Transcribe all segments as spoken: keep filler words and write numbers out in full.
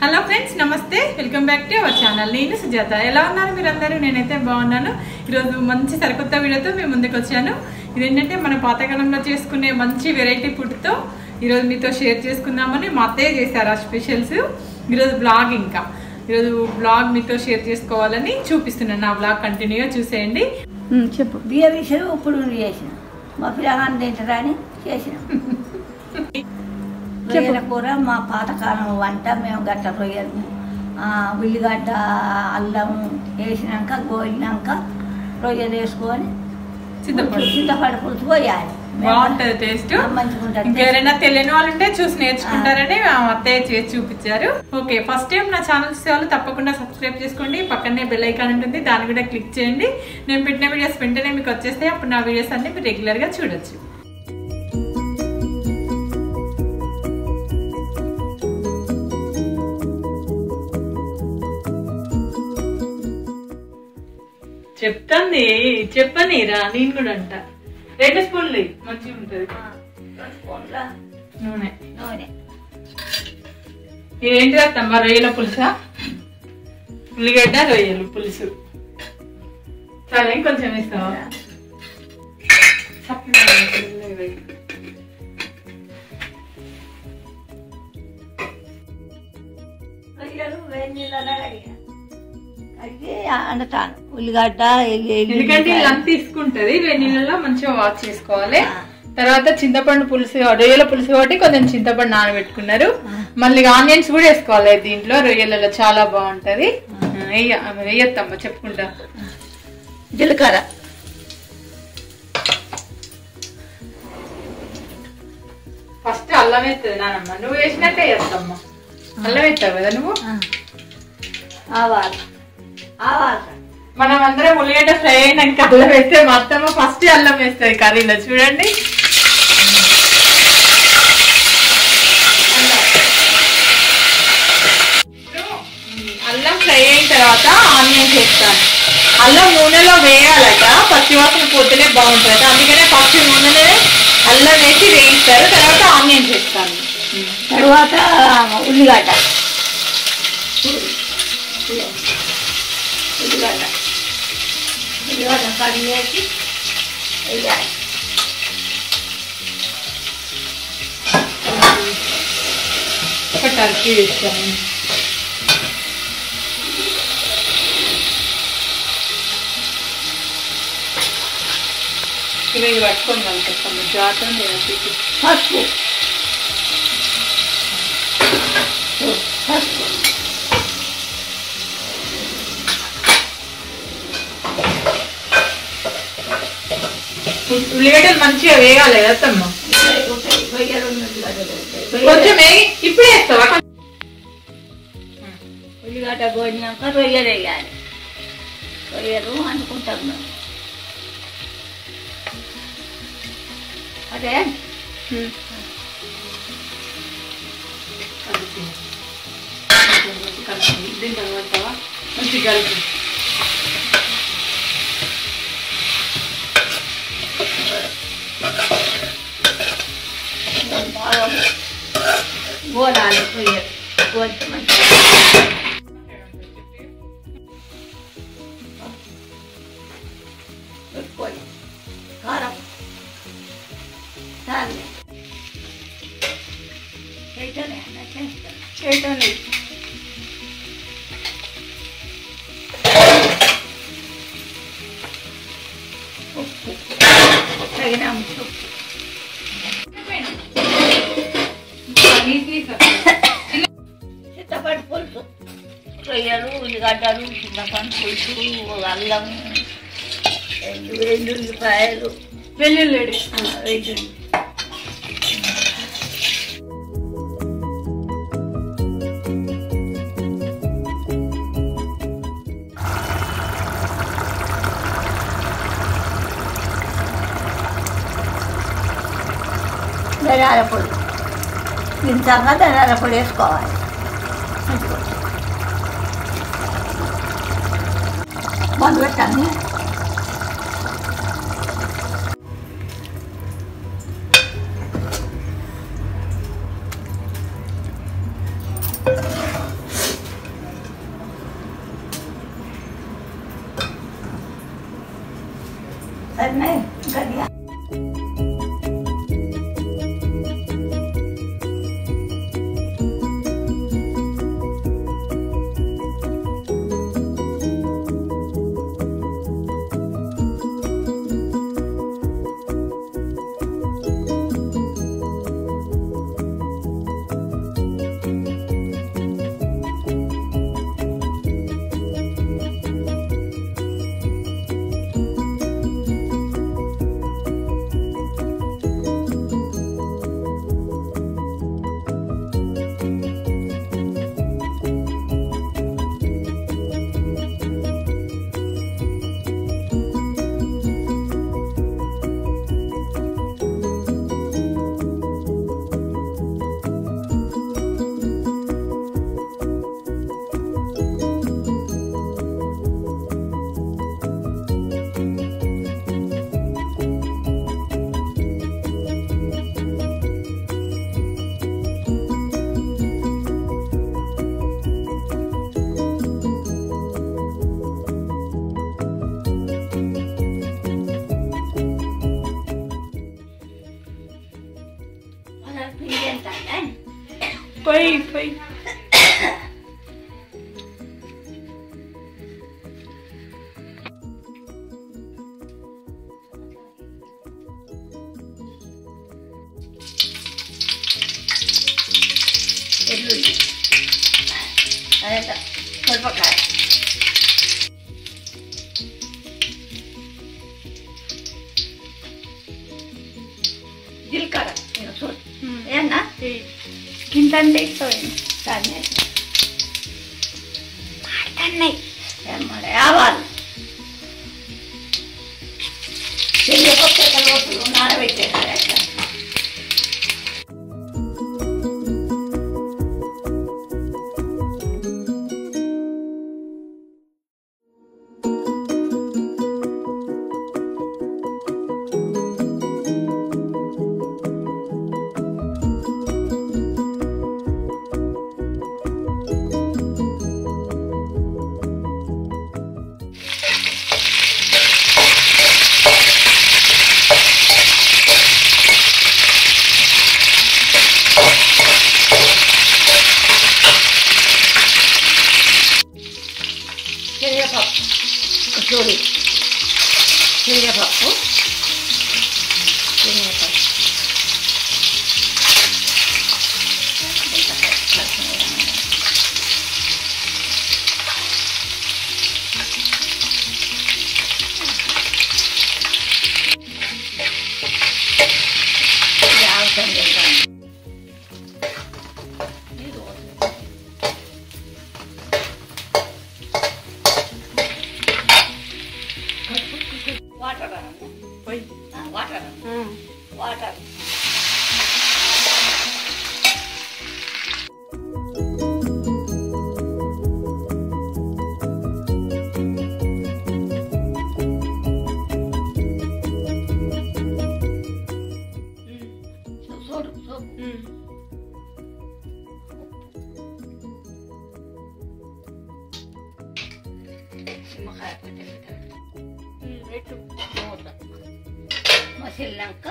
Hello friends, నమస్తే. Welcome back to our channel. నేను సుజాత. ఎలా ఉన్నారు మీరందరూ? నేనైతే బాగున్నాను. ఈరోజు మంచి సరికొత్త వీడియోతో మేము ముందుకు వచ్చాను. ఇదేంటంటే మన పాతకాలంలో చేసుకునే మంచి వెరైటీ ఫుడ్తో ఈరోజు మీతో షేర్ చేసుకుందామని మా అత్తయ్య చేశారు ఆ స్పెషల్స్. ఈరోజు బ్లాగ్ ఇంకా ఈరోజు బ్లాగ్ మీతో షేర్ చేసుకోవాలని చూపిస్తున్నాను. నా బ్లాగ్ కంటిన్యూగా చూసేయండి. చెప్పు. బియ్య విషయం ఇప్పుడు చేసిన మా పిల్లగాన్ని తింటారా అని చేసిన రొయ్యల కూర. మా పాతకాలం వంట. మేము గట్ట రొయ్యలు ఉల్లిగడ్డ అల్లం వేసినాక గోలినాక రొయ్యలు వేసుకొని చింతపండు చింతపండు పులుసు పోయాలి. బాగుంటది టేస్ట్. ఇంకెవరైనా తెలియని వాళ్ళు ఉంటే చూసి నేర్చుకుంటారని అత్తయ్య చేసి చూపించారు. ఓకే, ఫస్ట్ టైం నా ఛానల్ చూసే వాళ్ళు తప్పకుండా సబ్స్క్రైబ్ చేసుకోండి. పక్కనే బెల్ ఐకాన్ ఉంటుంది, దాన్ని కూడా క్లిక్ చేయండి. నేను పెట్టిన వీడియోస్ వెంటనే మీకు వచ్చేస్తాయి. అప్పుడు నా వీడియోస్ అన్ని మీరు రెగ్యులర్ గా చూడొచ్చు. చెప్తాంది చెప్పని రా, నేను కూడా అంట. రెండు స్పూన్లు మంచిగా ఉంటది. నూనె నూనె ఏంటి అత్తమ్మ? రొయ్యల పులుసా? ఉల్లిగడ్డ రొయ్యలు పులుసు. చాలా ఇంకొంచెం వేస్తావా? అంటాను ఉల్లిగడ్డ. ఎందుకంటే ఇలా తీసుకుంటది. వేడి నీళ్ళలో మంచిగా వాష్ చేసుకోవాలి. తర్వాత చింతపండు పులుసు, రొయ్యల పులుసు కాబట్టి కొంచెం చింతపండు నానబెట్టుకున్నారు. మళ్ళీ ఆనియన్స్ కూడా వేసుకోవాలి దీంట్లో. రొయ్యలలో చాలా బాగుంటది. వేయత్తమ్మ చెప్పుకుంటా. జీలకర్ర, ఫస్ట్ అల్లం వేస్తుంది నానమ్మ. నువ్వు వేసినట్టే వేస్తామ్మా. అల్లం వేస్తావు కదా నువ్వు. ఆవాలు ఆవాలు మనం అందరం ఉల్లిగడ్డ ఫ్రై అయినాక అల్లం వేస్తే మా అత్తమ్మ ఫస్ట్ అల్లం వేస్తుంది కర్రీలో. చూడండి, అల్లం ఫ్రై అయిన తర్వాత ఆనియన్స్ వేస్తాను. అల్లం నూనెలో వేయాలట, పచ్చివాసన పోతేనే బాగుంటుంది. అందుకనే ఫస్ట్ నూనెలో అల్లం వేసి వేయిస్తారు, తర్వాత ఆనియన్స్ వేస్తాను. తర్వాత ఉల్లిగడ్డ ఉల్లిగడ్డ ఉల్లిగడ్డ కడిగి వేసి వేయాలి. ఒక టర్కీ వేస్తాను. ఇది పట్టుకొని కలుపుతాము. జాగ్రత్త. పసుపు పసుపు ఉల్లిగడ్డలు మంచిగా వేయాలి కదమ్మ. కొంచెం ఇప్పుడు వేస్తావా? ఉల్లిగడ్డ గోడినాక రొయ్యలు వేయాలి. రొయ్యలు అనుకుంటాం మేము. అదే దీని తర్వాత మంచి కలిపి బాగా గోలాలి. రొయ్యలు గోలితే మంచిగా పెట్టుకోవాలి. కారం చాలే చేయటమే చేస్తాను చేయటండి. ఉప్పు తగిన ఉప్పు. చింతపండు పులుసు, రొయ్యలు ఉల్లిగడ్డలు చింతపండు పులుసు, అల్లం, వెల్లుల్లిపాయలు, వెల్లుల్లి వెల్లుల్లి. ధనియాల పొడి ఇంతగా ధనియాల పొడి వేసుకోవాలి. మందు పెట్టాను. అట్లనే గడియా పోయి పోయి ఎల్లుల్లి అదే మిరపకాయ జీలకర్ర చూడు ఏనా గింతంటే ఇష్టమైంది దాన్ని మాట్లాడినాయి ఏమన్నా ఆవాలు చెయ్యకపోతే కలవట్లు నానబెట్టేసారు అట్లా శనగపప్పు చూడు శనగపప్పు శనగపప్పు వాటర్ వాటర్ వాటర్ చూడు చూడు నిమ్మకాయ పెట్టు మసిలినాక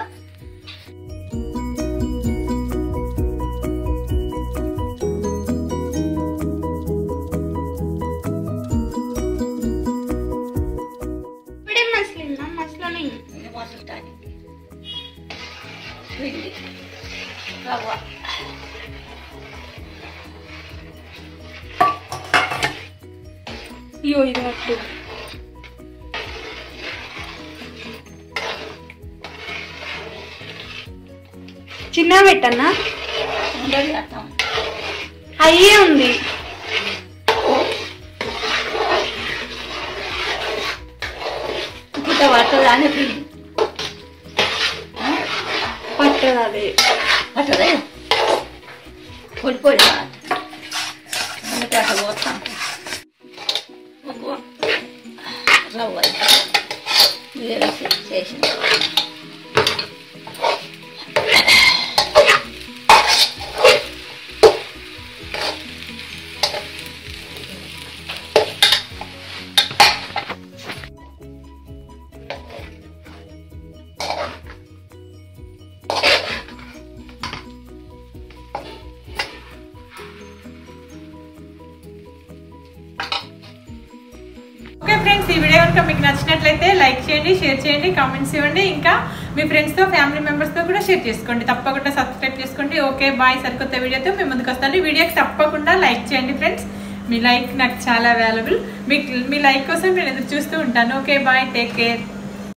ఇప్పుడే మసిలిందా మసిలోనే మసలటానికి పిండి రవ్వ అయ్యో ఇది అట్టు చిన్న పెట్టన్నా ఉండదు అర్థం అయ్యే ఉంది పుట్ట పడుతుంది అని పిండి పట్టదు అదే పట్టదే పొడి పొడి అందుకే అక్కడ పోతాం రవ్వ వేసి చేసింది కనుక మీకు నచ్చినట్లయితే లైక్ చేయండి, షేర్ చేయండి, కామెంట్స్ ఇవ్వండి. ఇంకా మీ ఫ్రెండ్స్తో ఫ్యామిలీ మెంబర్స్తో కూడా షేర్ చేసుకోండి. తప్పకుండా సబ్స్క్రైబ్ చేసుకోండి. Okay bye. సరికొత్త వీడియోతో మేము ముందుకు వస్తాను. ఈ వీడియోకి తప్పకుండా లైక్ చేయండి ఫ్రెండ్స్. మీ లైక్ నాకు చాలా వాల్యుబుల్. మీ మీ లైక్ కోసం నేను ఎదురు చూస్తూ ఉంటాను. Okay bye. Take care.